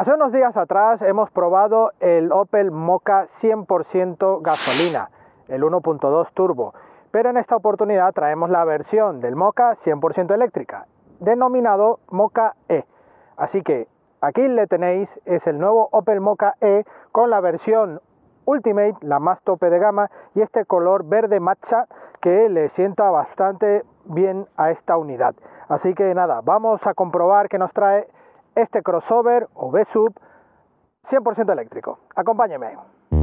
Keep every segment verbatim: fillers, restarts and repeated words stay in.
Hace unos días atrás hemos probado el Opel Mokka cien por ciento gasolina, el uno punto dos turbo, pero en esta oportunidad traemos la versión del Mokka cien por ciento eléctrica, denominado Mokka E. Así que aquí le tenéis, es el nuevo Opel Mokka E con la versión Ultimate, la más tope de gama, y este color verde matcha que le sienta bastante bien a esta unidad. Así que nada, vamos a comprobar qué nos trae este crossover o B-Sub cien por ciento eléctrico. Acompáñeme.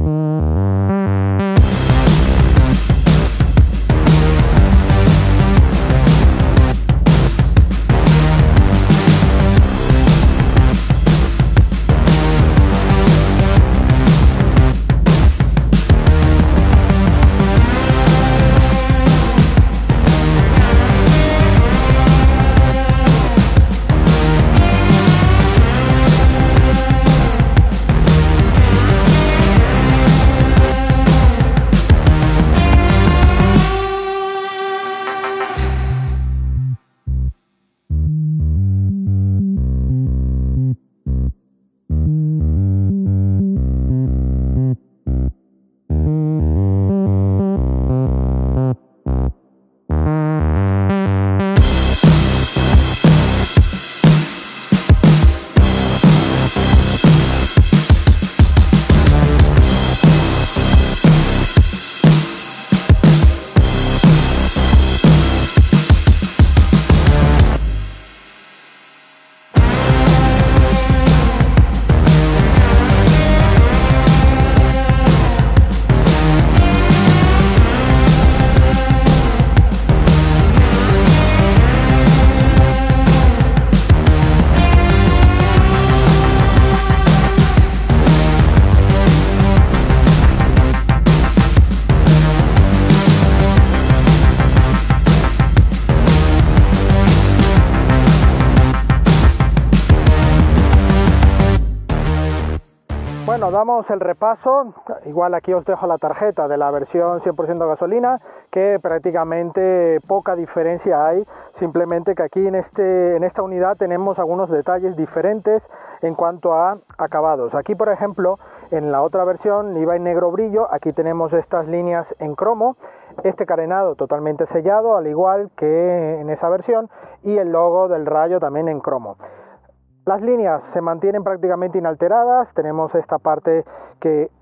Bueno, damos el repaso. Igual aquí os dejo la tarjeta de la versión cien por ciento gasolina, que prácticamente poca diferencia hay, simplemente que aquí en, este, en esta unidad tenemos algunos detalles diferentes en cuanto a acabados. Aquí, por ejemplo, en la otra versión iba en negro brillo, aquí tenemos estas líneas en cromo, este carenado totalmente sellado, al igual que en esa versión, y el logo del Rayo también en cromo. Las líneas se mantienen prácticamente inalteradas, tenemos esta parte que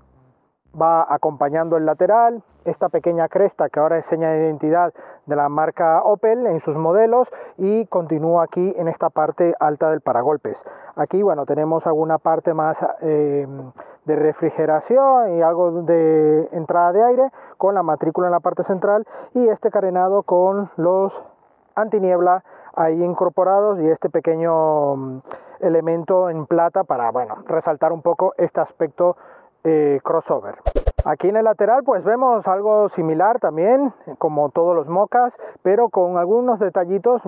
va acompañando el lateral, esta pequeña cresta que ahora es seña de identidad de la marca Opel en sus modelos, y continúa aquí en esta parte alta del paragolpes. Aquí, bueno, tenemos alguna parte más eh, de refrigeración y algo de entrada de aire con la matrícula en la parte central, y este carenado con los antiniebla ahí incorporados y este pequeño elemento en plata para, bueno, resaltar un poco este aspecto eh, crossover. Aquí en el lateral pues vemos algo similar también, como todos los Mokkas, pero con algunos detallitos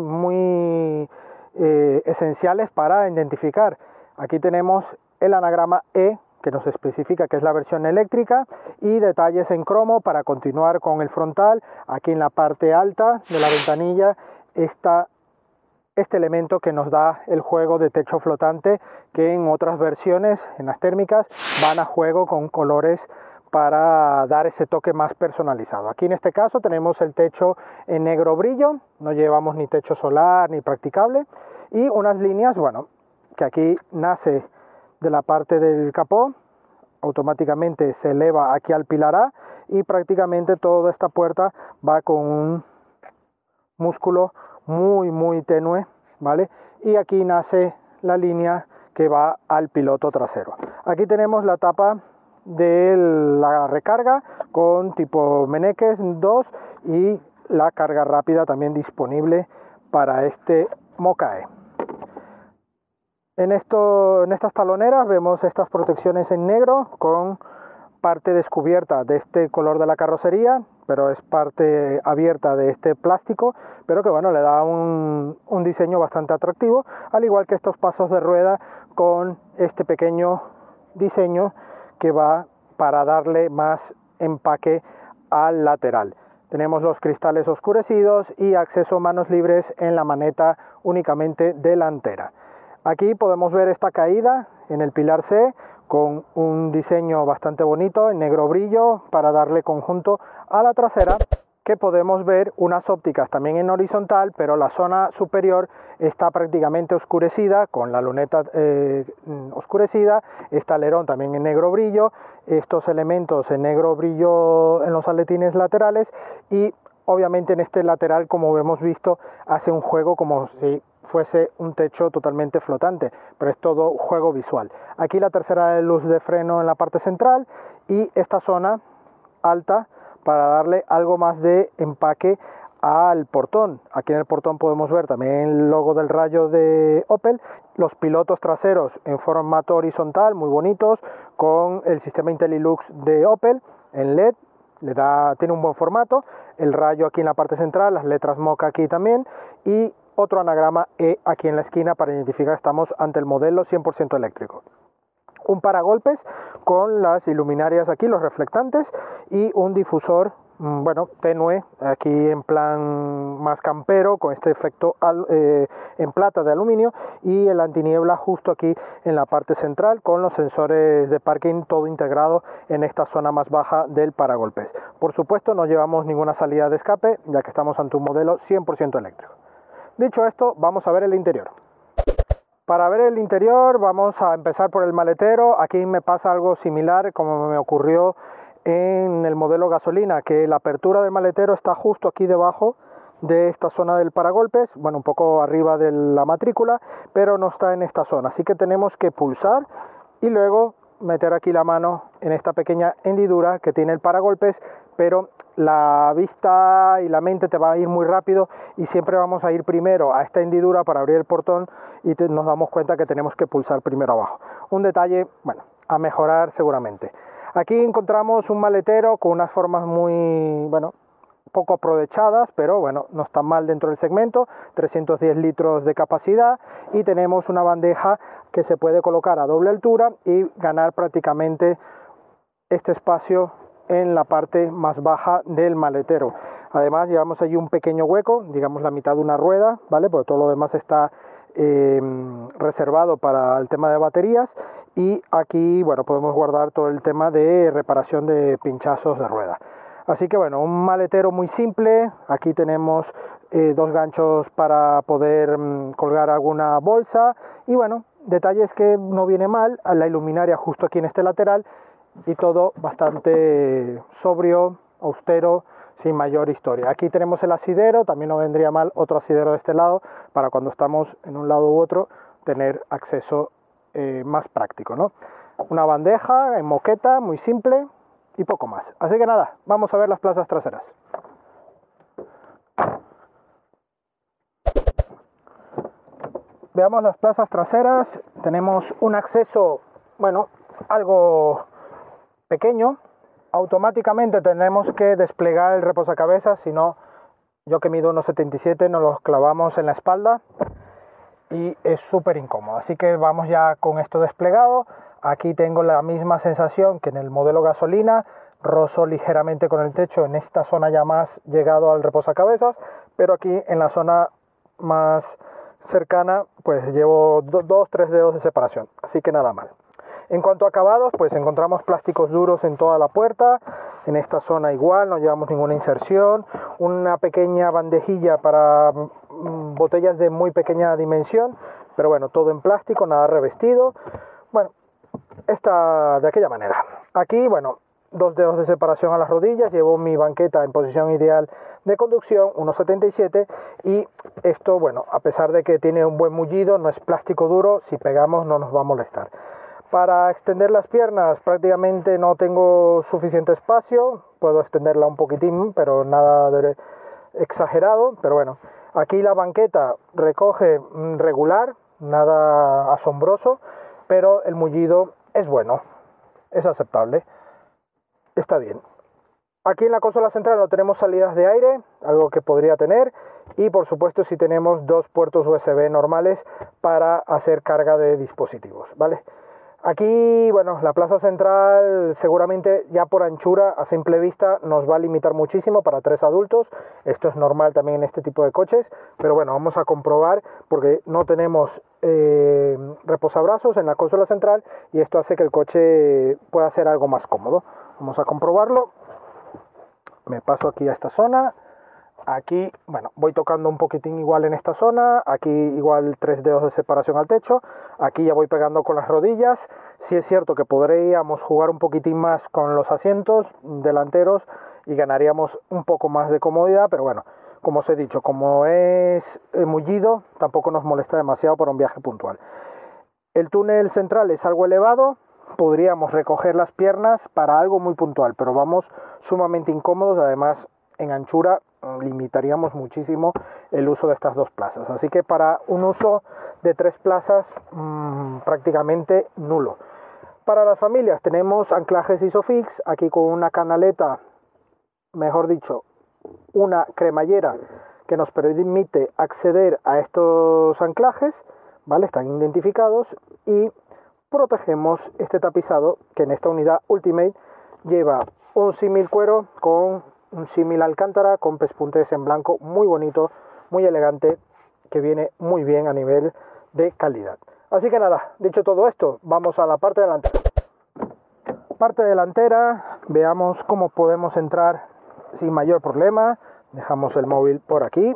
muy eh, esenciales para identificar. Aquí tenemos el anagrama E, que nos especifica que es la versión eléctrica, y detalles en cromo para continuar con el frontal. Aquí en la parte alta de la ventanilla está este elemento que nos da el juego de techo flotante, que en otras versiones, en las térmicas, van a juego con colores para dar ese toque más personalizado. Aquí en este caso tenemos el techo en negro brillo, no llevamos ni techo solar ni practicable, y unas líneas, bueno, que aquí nace de la parte del capó, automáticamente se eleva aquí al pilar A, y prácticamente toda esta puerta va con un músculo muy muy tenue, ¿vale? Y aquí nace la línea que va al piloto trasero. Aquí tenemos la tapa de la recarga con tipo Meneques dos y la carga rápida también disponible para este Mokka E. En, esto, en estas taloneras vemos estas protecciones en negro con parte descubierta de este color de la carrocería, pero es parte abierta de este plástico, pero que bueno, le da un, un diseño bastante atractivo, al igual que estos pasos de rueda con este pequeño diseño que va para darle más empaque al lateral. Tenemos los cristales oscurecidos y acceso a manos libres en la maneta únicamente delantera. Aquí podemos ver esta caída en el pilar C, con un diseño bastante bonito en negro brillo para darle conjunto a la trasera, que podemos ver unas ópticas también en horizontal, pero la zona superior está prácticamente oscurecida, con la luneta eh, oscurecida, este alerón también en negro brillo, estos elementos en negro brillo en los aletines laterales, y obviamente en este lateral, como hemos visto, hace un juego como si fuese un techo totalmente flotante, pero es todo juego visual. Aquí la tercera luz de freno en la parte central y esta zona alta para darle algo más de empaque al portón. Aquí en el portón podemos ver también el logo del Rayo de Opel, los pilotos traseros en formato horizontal muy bonitos, con el sistema IntelliLux de Opel en L E D, le da, tiene un buen formato, el rayo aquí en la parte central, las letras Mocha aquí también, y otro anagrama E aquí en la esquina para identificar que estamos ante el modelo cien por ciento eléctrico. Un paragolpes con las iluminarias aquí, los reflectantes, y un difusor, bueno, tenue, aquí en plan más campero, con este efecto al, eh, en plata de aluminio, y el antiniebla justo aquí en la parte central, con los sensores de parking todo integrado en esta zona más baja del paragolpes. Por supuesto, no llevamos ninguna salida de escape, ya que estamos ante un modelo cien por ciento eléctrico. Dicho esto, vamos a ver el interior. Para ver el interior vamos a empezar por el maletero. Aquí me pasa algo similar como me ocurrió en el modelo gasolina, que la apertura del maletero está justo aquí debajo de esta zona del paragolpes, bueno, un poco arriba de la matrícula, pero no está en esta zona, así que tenemos que pulsar y luego meter aquí la mano en esta pequeña hendidura que tiene el paragolpes, pero la vista y la mente te va a ir muy rápido y siempre vamos a ir primero a esta hendidura para abrir el portón y te, nos damos cuenta que tenemos que pulsar primero abajo. Un detalle, bueno, a mejorar seguramente. Aquí encontramos un maletero con unas formas muy, bueno, poco aprovechadas, pero bueno, no está mal dentro del segmento, trescientos diez litros de capacidad, y tenemos una bandeja que se puede colocar a doble altura y ganar prácticamente este espacio en la parte más baja del maletero. Además llevamos allí un pequeño hueco, digamos la mitad de una rueda, ¿vale? Porque todo lo demás está eh, reservado para el tema de baterías, y aquí, bueno, podemos guardar todo el tema de reparación de pinchazos de rueda. Así que bueno, un maletero muy simple. Aquí tenemos eh, dos ganchos para poder mmm, colgar alguna bolsa, y bueno, detalles que no viene mal, la iluminaria justo aquí en este lateral, y todo bastante sobrio, austero, sin mayor historia. Aquí tenemos el asidero, también no vendría mal otro asidero de este lado, para cuando estamos en un lado u otro tener acceso eh, más práctico, ¿no? Una bandeja en moqueta, muy simple, y poco más. Así que nada, vamos a ver las plazas traseras. Veamos las plazas traseras. Tenemos un acceso, bueno, algo pequeño. Automáticamente tenemos que desplegar el reposacabezas, si no, yo que mido uno setenta y siete, nos los clavamos en la espalda y es súper incómodo. Así que vamos ya con esto desplegado. Aquí tengo la misma sensación que en el modelo gasolina, rozo ligeramente con el techo en esta zona ya más llegado al reposacabezas, pero aquí en la zona más cercana pues llevo do, dos, tres dedos de separación, así que nada mal. En cuanto a acabados, pues encontramos plásticos duros en toda la puerta, en esta zona igual, no llevamos ninguna inserción, una pequeña bandejilla para mm, botellas de muy pequeña dimensión, pero bueno, todo en plástico, nada revestido. Bueno, está de aquella manera. Aquí, bueno, dos dedos de separación a las rodillas, llevo mi banqueta en posición ideal de conducción, uno setenta y siete, y esto, bueno, a pesar de que tiene un buen mullido, no es plástico duro, si pegamos no nos va a molestar. Para extender las piernas prácticamente no tengo suficiente espacio, puedo extenderla un poquitín, pero nada de exagerado, pero bueno, aquí la banqueta recoge regular, nada asombroso, pero el mullido es bueno, es aceptable, está bien. Aquí en la consola central no tenemos salidas de aire, algo que podría tener, y por supuesto sí tenemos dos puertos U S B normales para hacer carga de dispositivos, ¿vale? Aquí, bueno, la plaza central seguramente ya por anchura a simple vista nos va a limitar muchísimo para tres adultos. Esto es normal también en este tipo de coches, pero bueno, vamos a comprobar porque no tenemos eh, reposabrazos en la consola central y esto hace que el coche pueda ser algo más cómodo. Vamos a comprobarlo. Me paso aquí a esta zona. Aquí, bueno, voy tocando un poquitín igual en esta zona. Aquí igual tres dedos de separación al techo. Aquí ya voy pegando con las rodillas. Sí es cierto que podríamos jugar un poquitín más con los asientos delanteros y ganaríamos un poco más de comodidad, pero bueno, como os he dicho, como es mullido, tampoco nos molesta demasiado para un viaje puntual. El túnel central es algo elevado, podríamos recoger las piernas para algo muy puntual, pero vamos sumamente incómodos, además en anchura limitaríamos muchísimo el uso de estas dos plazas, así que para un uso de tres plazas mmm, prácticamente nulo. Para las familias tenemos anclajes Isofix, aquí con una canaleta, mejor dicho, una cremallera que nos permite acceder a estos anclajes, ¿vale? Están identificados y protegemos este tapizado que en esta unidad Ultimate lleva un símil cuero con un símil alcántara con pespuntes en blanco muy bonito, muy elegante, que viene muy bien a nivel de calidad. Así que nada, dicho todo esto, vamos a la parte delantera. Parte delantera, veamos cómo podemos entrar sin mayor problema. Dejamos el móvil por aquí.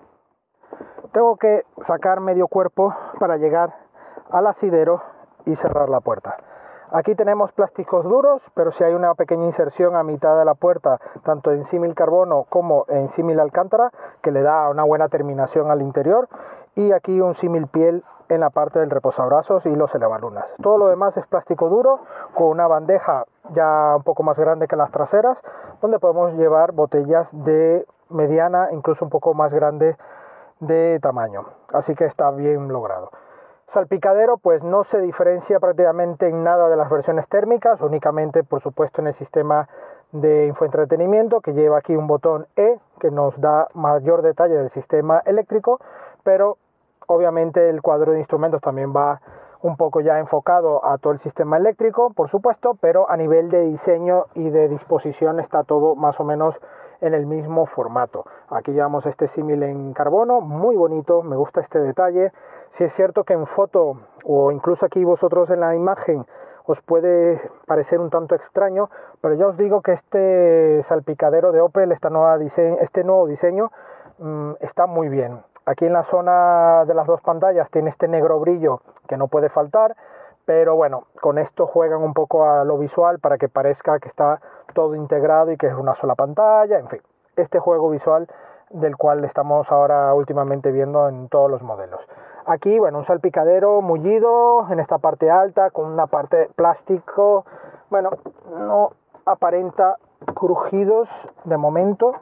Tengo que sacar medio cuerpo para llegar al asidero y cerrar la puerta. Aquí tenemos plásticos duros, pero si hay una pequeña inserción a mitad de la puerta, tanto en símil carbono como en símil alcántara, que le da una buena terminación al interior. Y aquí un símil piel en la parte del reposabrazos y los elevalunas. Todo lo demás es plástico duro, con una bandeja ya un poco más grande que las traseras, donde podemos llevar botellas de mediana, incluso un poco más grande de tamaño. Así que está bien logrado. Salpicadero pues no se diferencia prácticamente en nada de las versiones térmicas, únicamente por supuesto en el sistema de infoentretenimiento, que lleva aquí un botón E que nos da mayor detalle del sistema eléctrico, pero obviamente el cuadro de instrumentos también va un poco ya enfocado a todo el sistema eléctrico, por supuesto, pero a nivel de diseño y de disposición está todo más o menos en el mismo formato. Aquí llevamos este símil en carbono, muy bonito, me gusta este detalle. Si es cierto que en foto o incluso aquí vosotros en la imagen os puede parecer un tanto extraño, pero ya os digo que este salpicadero de Opel, esta nueva diseño, este nuevo diseño mmm, está muy bien. Aquí en la zona de las dos pantallas tiene este negro brillo que no puede faltar, pero bueno, con esto juegan un poco a lo visual para que parezca que está todo integrado y que es una sola pantalla, en fin, este juego visual del cual estamos ahora últimamente viendo en todos los modelos. Aquí, bueno, un salpicadero mullido en esta parte alta con una parte de plástico, bueno, no aparenta crujidos de momento,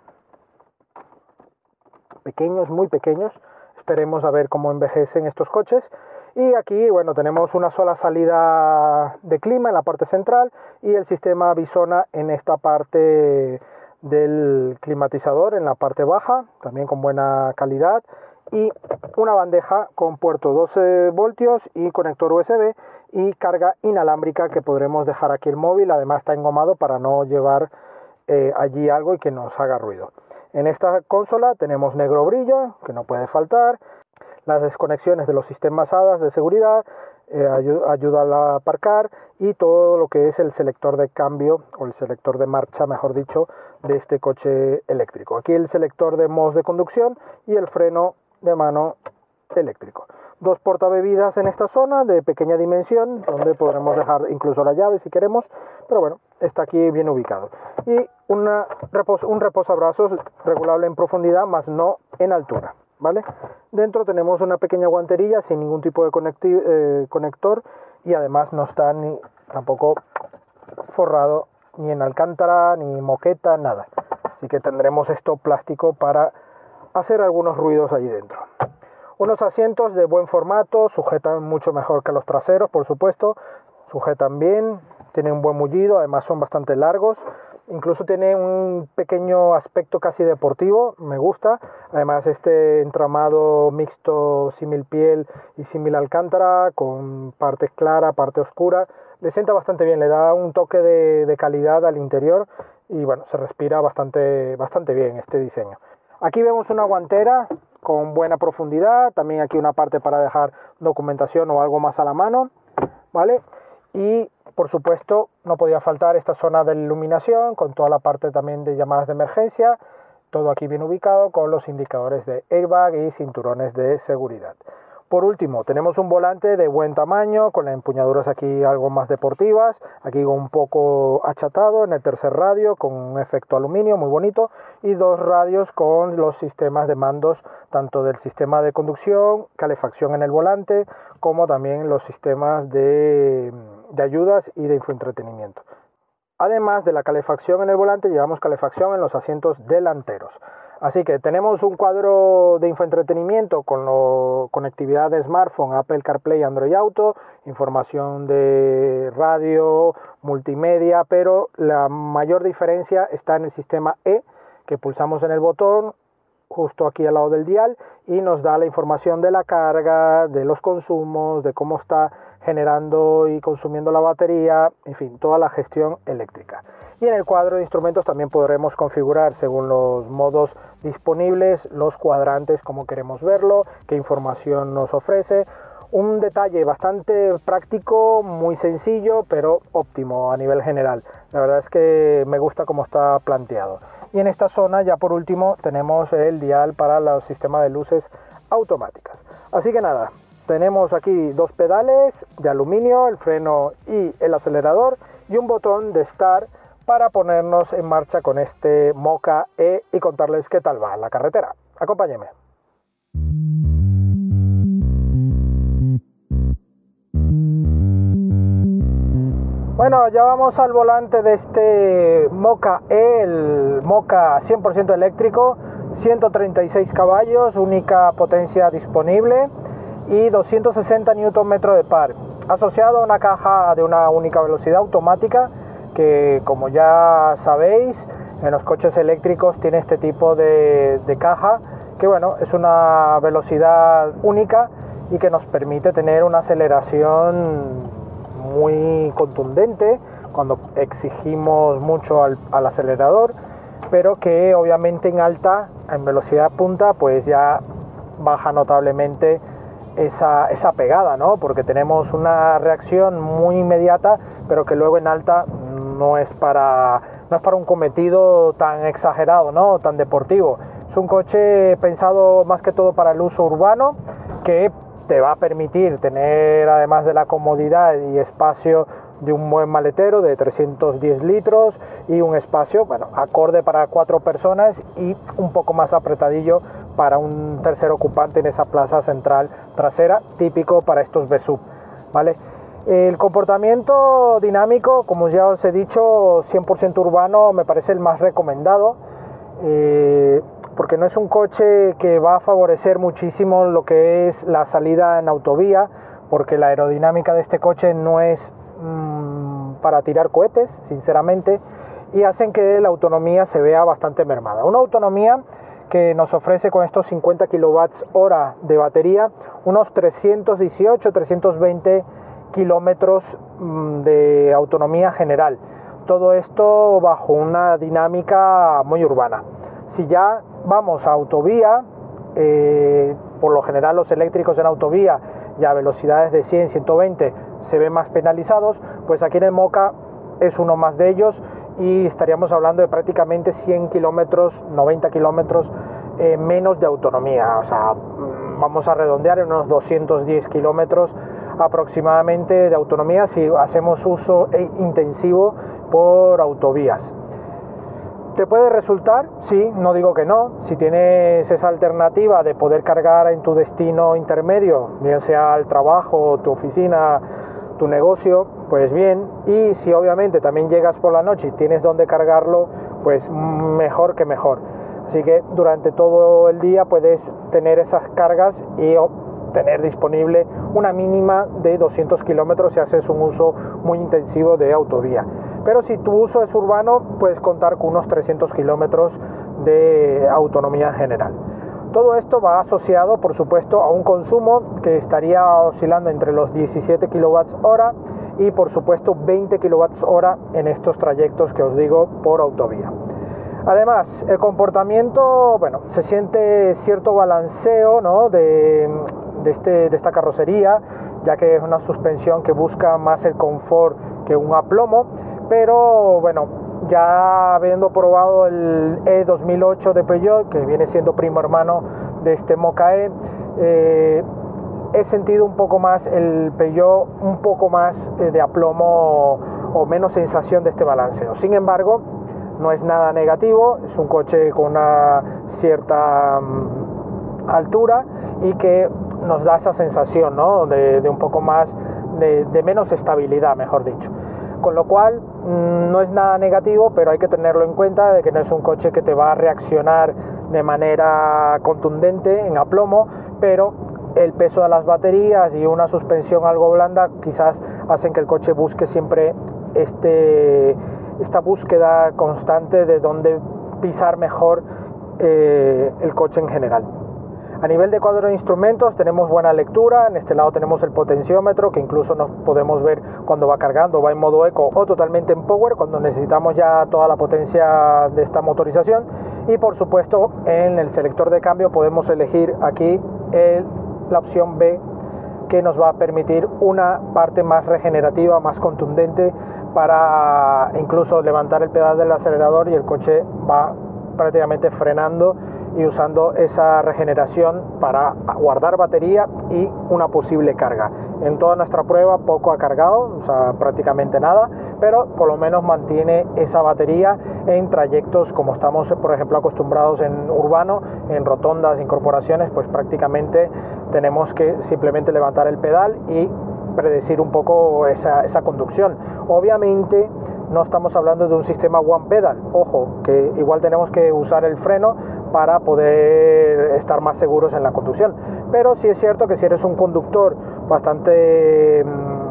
pequeños, muy pequeños, esperemos a ver cómo envejecen estos coches. Y aquí, bueno, tenemos una sola salida de clima en la parte central y el sistema Bisona en esta parte del climatizador, en la parte baja, también con buena calidad, y una bandeja con puerto doce voltios y conector U S B y carga inalámbrica que podremos dejar aquí el móvil, además está engomado para no llevar eh, allí algo y que nos haga ruido. En esta consola tenemos negro brillo, que no puede faltar, las desconexiones de los sistemas A D A S de seguridad, eh, ayuda, ayuda a aparcar y todo lo que es el selector de cambio o el selector de marcha, mejor dicho, de este coche eléctrico. Aquí el selector de modos de conducción y el freno de mano eléctrico. Dos portabebidas en esta zona de pequeña dimensión, donde podremos dejar incluso la llave si queremos, pero bueno, está aquí bien ubicado. Y una, un reposabrazos regulable en profundidad, más no en altura, ¿vale? Dentro tenemos una pequeña guanterilla sin ningún tipo de eh, conector y además no está ni tampoco forrado ni en alcántara, ni moqueta, nada. Así que tendremos esto plástico para hacer algunos ruidos allí dentro. Unos asientos de buen formato, sujetan mucho mejor que los traseros, por supuesto, sujetan bien, tienen un buen mullido, además son bastante largos, incluso tiene un pequeño aspecto casi deportivo, me gusta, además este entramado mixto símil piel y símil alcántara, con parte clara, parte oscura, le sienta bastante bien, le da un toque de, de calidad al interior y bueno, se respira bastante, bastante bien este diseño. Aquí vemos una guantera con buena profundidad, también aquí una parte para dejar documentación o algo más a la mano, ¿vale? Y por supuesto no podía faltar esta zona de iluminación con toda la parte también de llamadas de emergencia, todo aquí bien ubicado con los indicadores de airbag y cinturones de seguridad. Por último, tenemos un volante de buen tamaño, con las empuñaduras aquí algo más deportivas, aquí un poco achatado en el tercer radio, con un efecto aluminio muy bonito, y dos radios con los sistemas de mandos, tanto del sistema de conducción, calefacción en el volante, como también los sistemas de, de ayudas y de infoentretenimiento. Además de la calefacción en el volante, llevamos calefacción en los asientos delanteros. Así que tenemos un cuadro de infoentretenimiento con la conectividad de smartphone, Apple CarPlay, Android Auto, información de radio, multimedia, pero la mayor diferencia está en el sistema E, que pulsamos en el botón justo aquí al lado del dial y nos da la información de la carga, de los consumos, de cómo está generando y consumiendo la batería, en fin, toda la gestión eléctrica. Y en el cuadro de instrumentos también podremos configurar según los modos disponibles los cuadrantes, como queremos verlo, qué información nos ofrece. Un detalle bastante práctico, muy sencillo, pero óptimo a nivel general. La verdad es que me gusta cómo está planteado. Y en esta zona, ya por último, tenemos el dial para los sistemas de luces automáticas. Así que nada, tenemos aquí dos pedales de aluminio, el freno y el acelerador, y un botón de Start para ponernos en marcha con este Moka E y contarles qué tal va la carretera. Acompáñenme. Bueno, ya vamos al volante de este Moka E, el Moka cien por ciento eléctrico, ciento treinta y seis caballos, única potencia disponible y doscientos sesenta newton metros de par, asociado a una caja de una única velocidad automática que, como ya sabéis, en los coches eléctricos tiene este tipo de, de caja que, bueno, es una velocidad única y que nos permite tener una aceleración muy contundente cuando exigimos mucho al, al acelerador, pero que obviamente en alta, en velocidad punta, pues ya baja notablemente esa, esa pegada, ¿no? Porque tenemos una reacción muy inmediata, pero que luego en alta no es para, no es para un cometido tan exagerado, ¿no? Tan deportivo. Es un coche pensado más que todo para el uso urbano, que te va a permitir tener, además de la comodidad y espacio de un buen maletero de trescientos diez litros y un espacio, bueno, acorde para cuatro personas y un poco más apretadillo para un tercer ocupante en esa plaza central trasera, típico para estos V S U V, ¿vale? El comportamiento dinámico, como ya os he dicho, cien por ciento urbano, me parece el más recomendado, eh, porque no es un coche que va a favorecer muchísimo lo que es la salida en autovía, porque la aerodinámica de este coche no es mmm, para tirar cohetes, sinceramente, y hacen que la autonomía se vea bastante mermada. Una autonomía que nos ofrece con estos cincuenta kilovatios hora de batería unos trescientos dieciocho, trescientos veinte kilómetros de autonomía general. Todo esto bajo una dinámica muy urbana. Si ya vamos a autovía, eh, por lo general los eléctricos en autovía y a velocidades de cien, ciento veinte se ven más penalizados, pues aquí en el Moka es uno más de ellos y estaríamos hablando de prácticamente cien kilómetros, noventa kilómetros eh, menos de autonomía. O sea, vamos a redondear en unos doscientos diez kilómetros aproximadamente de autonomía si hacemos uso intensivo por autovías. ¿Te puede resultar? Sí, no digo que no. Si tienes esa alternativa de poder cargar en tu destino intermedio, bien sea el trabajo, tu oficina, tu negocio, pues bien. Y si obviamente también llegas por la noche y tienes donde cargarlo, pues mejor que mejor. Así que durante todo el día puedes tener esas cargas y tener disponible una mínima de doscientos kilómetros si haces un uso muy intensivo de autovía. Pero si tu uso es urbano, puedes contar con unos trescientos kilómetros de autonomía general. Todo esto va asociado, por supuesto, a un consumo que estaría oscilando entre los diecisiete kilovatios hora y, por supuesto, veinte kilovatios hora en estos trayectos que os digo por autovía. Además, el comportamiento, bueno, se siente cierto balanceo, ¿no? de, de, este, de esta carrocería, ya que es una suspensión que busca más el confort que un aplomo, pero bueno, ya habiendo probado el E dos mil ocho de Peugeot, que viene siendo primo hermano de este Moka E, eh, he sentido un poco más el Peugeot, un poco más eh, de aplomo o menos sensación de este balanceo. Sin embargo, no es nada negativo, es un coche con una cierta um, altura y que nos da esa sensación, ¿no? de, de un poco más, de, de menos estabilidad, mejor dicho. Con lo cual, mmm, no es nada negativo, pero hay que tenerlo en cuenta de que no es un coche que te va a reaccionar de manera contundente en aplomo, pero el peso de las baterías y una suspensión algo blanda quizás hacen que el coche busque siempre este... esta búsqueda constante de dónde pisar mejor eh, el coche en general. A nivel de cuadro de instrumentos tenemos buena lectura. En este lado tenemos el potenciómetro, que incluso nos podemos ver cuando va cargando, va en modo eco o totalmente en power cuando necesitamos ya toda la potencia de esta motorización. Y por supuesto, en el selector de cambio podemos elegir aquí el, la opción B, que nos va a permitir una parte más regenerativa, más contundente, para incluso levantar el pedal del acelerador y el coche va prácticamente frenando y usando esa regeneración para guardar batería y una posible carga. En toda nuestra prueba poco ha cargado, o sea, prácticamente nada, pero por lo menos mantiene esa batería en trayectos como estamos, por ejemplo, acostumbrados en urbano, en rotondas, incorporaciones, pues prácticamente tenemos que simplemente levantar el pedal y predecir un poco esa, esa conducción. Obviamente no estamos hablando de un sistema one pedal, ojo, que igual tenemos que usar el freno para poder estar más seguros en la conducción, pero sí es cierto que si eres un conductor bastante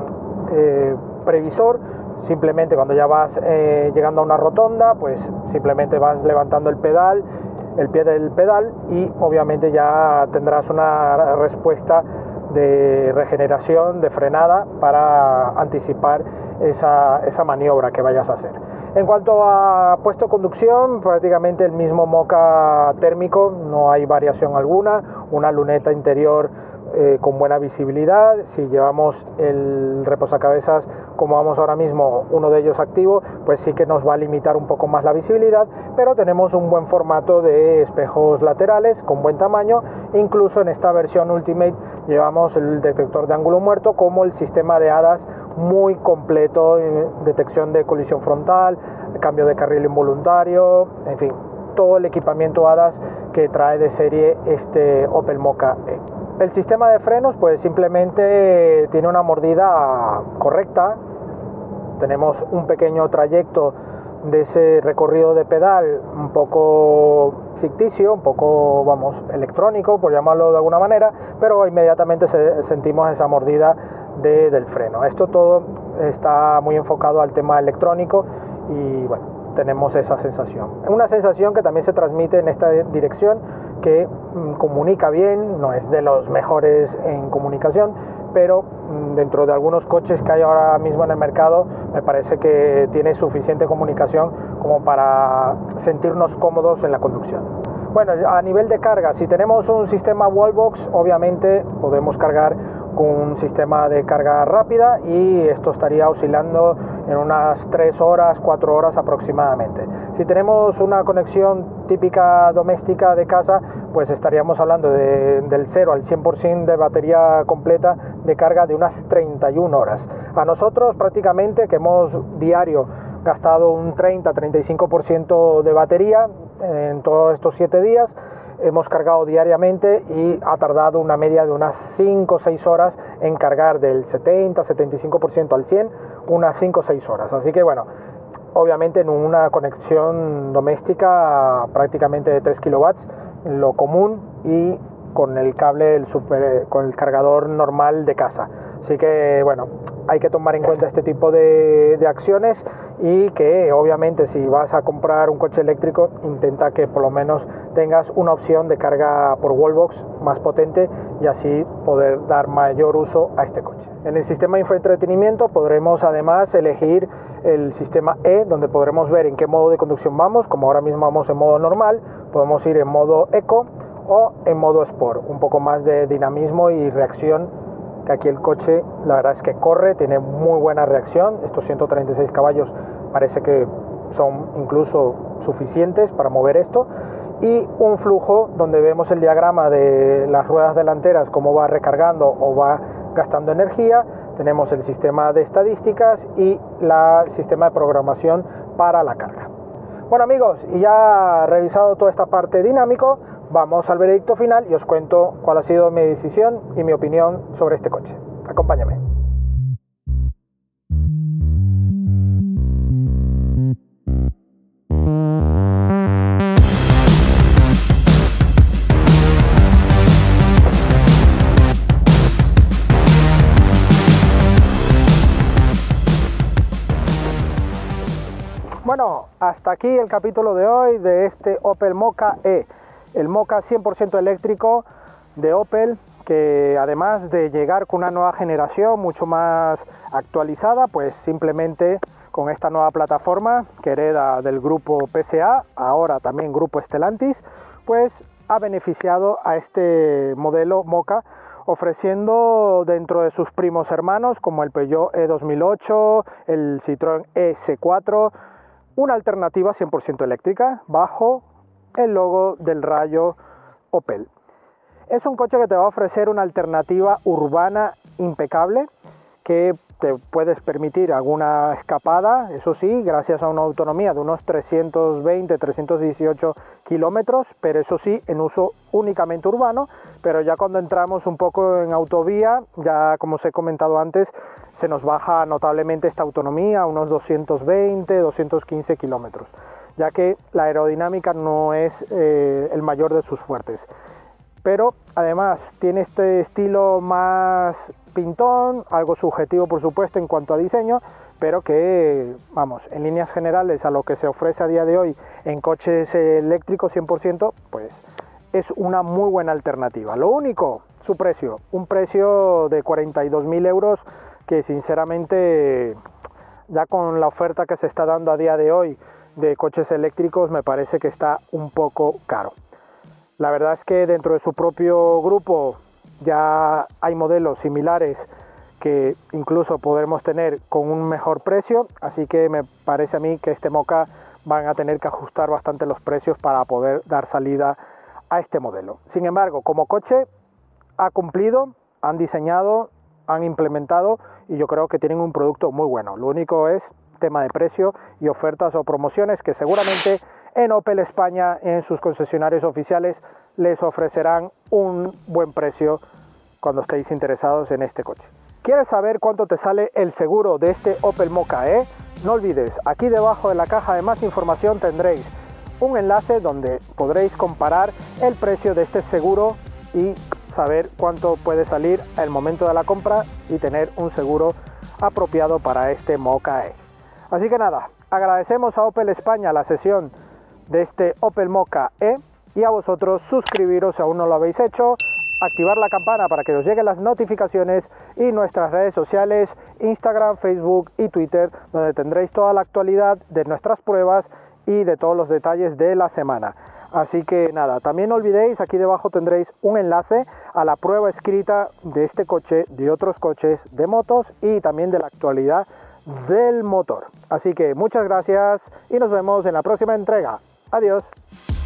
eh, previsor, simplemente cuando ya vas eh, llegando a una rotonda, pues simplemente vas levantando el pedal, el pie del pedal, y obviamente ya tendrás una respuesta de regeneración, de frenada, para anticipar esa, esa maniobra que vayas a hacer. En cuanto a puesto de conducción, prácticamente el mismo Moka térmico, no hay variación alguna, una luneta interior eh, con buena visibilidad. Si llevamos el reposacabezas como vamos ahora mismo, uno de ellos activo, pues sí que nos va a limitar un poco más la visibilidad, pero tenemos un buen formato de espejos laterales con buen tamaño. Incluso en esta versión Ultimate llevamos el detector de ángulo muerto, como el sistema de hadas muy completo, detección de colisión frontal, cambio de carril involuntario, en fin, todo el equipamiento hadas que trae de serie este Opel Moka E. El sistema de frenos pues simplemente tiene una mordida correcta. Tenemos un pequeño trayecto de ese recorrido de pedal un poco ficticio, un poco, vamos, electrónico, por llamarlo de alguna manera, pero inmediatamente se, sentimos esa mordida de, del freno. Esto todo está muy enfocado al tema electrónico y bueno, tenemos esa sensación. Una sensación que también se transmite en esta dirección, que mmm, comunica bien, no es de los mejores en comunicación, pero mmm, dentro de algunos coches que hay ahora mismo en el mercado, me parece que tiene suficiente comunicación como para sentirnos cómodos en la conducción. Bueno, a nivel de carga, si tenemos un sistema Wallbox, obviamente podemos cargar con un sistema de carga rápida y esto estaría oscilando en unas tres horas, cuatro horas aproximadamente. Si tenemos una conexión típica doméstica de casa, pues estaríamos hablando de, del cero al cien por ciento de batería completa de carga de unas treinta y una horas. A nosotros prácticamente, que hemos diario gastado un treinta a treinta y cinco por ciento de batería en todos estos siete días, hemos cargado diariamente y ha tardado una media de unas cinco o seis horas en cargar del setenta a setenta y cinco por ciento al cien, unas cinco o seis horas. Así que bueno, obviamente en una conexión doméstica prácticamente de tres kilowatts, lo común, y con el cable, el super, con el cargador normal de casa. Así que bueno, hay que tomar en cuenta este tipo de, de acciones, y que obviamente si vas a comprar un coche eléctrico, intenta que por lo menos tengas una opción de carga por Wallbox más potente y así poder dar mayor uso a este coche. En el sistema de infoentretenimiento podremos además elegir el sistema E, donde podremos ver en qué modo de conducción vamos. Como ahora mismo vamos en modo normal, podemos ir en modo Eco o en modo Sport, un poco más de dinamismo y reacción, que aquí el coche la verdad es que corre, tiene muy buena reacción. Estos ciento treinta y seis caballos parece que son incluso suficientes para mover esto, y un flujo donde vemos el diagrama de las ruedas delanteras, cómo va recargando o va gastando energía. Tenemos el sistema de estadísticas y la, el sistema de programación para la carga. Bueno amigos, y ya revisado toda esta parte dinámico, vamos al veredicto final y os cuento cuál ha sido mi decisión y mi opinión sobre este coche. Acompáñame. Bueno, hasta aquí el capítulo de hoy de este Opel Mokka E, el Mokka cien por ciento eléctrico de Opel, que además de llegar con una nueva generación mucho más actualizada, pues simplemente con esta nueva plataforma que hereda del grupo P S A, ahora también grupo Stellantis, pues ha beneficiado a este modelo Mokka, ofreciendo dentro de sus primos hermanos como el Peugeot E dos mil ocho, el Citroën E C cuatro, una alternativa cien por ciento eléctrica bajo el logo del rayo Opel. Es un coche que te va a ofrecer una alternativa urbana impecable, que te puedes permitir alguna escapada, eso sí, gracias a una autonomía de unos trescientos veinte, trescientos dieciocho kilómetros, pero eso sí, en uso únicamente urbano. Pero ya cuando entramos un poco en autovía, ya como os he comentado antes, se nos baja notablemente esta autonomía a unos doscientos veinte, doscientos quince kilómetros, ya que la aerodinámica no es eh, el mayor de sus fuertes. Pero además tiene este estilo más pintón, algo subjetivo por supuesto en cuanto a diseño, pero que, vamos, en líneas generales a lo que se ofrece a día de hoy en coches eléctricos cien por ciento, pues es una muy buena alternativa. Lo único, su precio, un precio de cuarenta y dos mil euros, que sinceramente ya con la oferta que se está dando a día de hoy de coches eléctricos me parece que está un poco caro. La verdad es que dentro de su propio grupo ya hay modelos similares que incluso podremos tener con un mejor precio, así que me parece a mí que este Mokka van a tener que ajustar bastante los precios para poder dar salida a este modelo. Sin embargo, como coche ha cumplido, han diseñado, han implementado y yo creo que tienen un producto muy bueno. Lo único es tema de precio y ofertas o promociones que seguramente en Opel España, en sus concesionarios oficiales, les ofrecerán un buen precio cuando estéis interesados en este coche. ¿Quieres saber cuánto te sale el seguro de este Opel Mokka E? No olvides, aquí debajo de la caja de más información tendréis un enlace donde podréis comparar el precio de este seguro y saber cuánto puede salir al momento de la compra y tener un seguro apropiado para este Mokka E. Así que nada, agradecemos a Opel España la sesión de este Opel Mokka E y a vosotros suscribiros si aún no lo habéis hecho, activar la campana para que os lleguen las notificaciones y nuestras redes sociales, Instagram, Facebook y Twitter, donde tendréis toda la actualidad de nuestras pruebas y de todos los detalles de la semana. Así que nada, también no olvidéis, aquí debajo tendréis un enlace a la prueba escrita de este coche, de otros coches, de motos y también de la actualidad del motor. Así que muchas gracias y nos vemos en la próxima entrega. Adiós.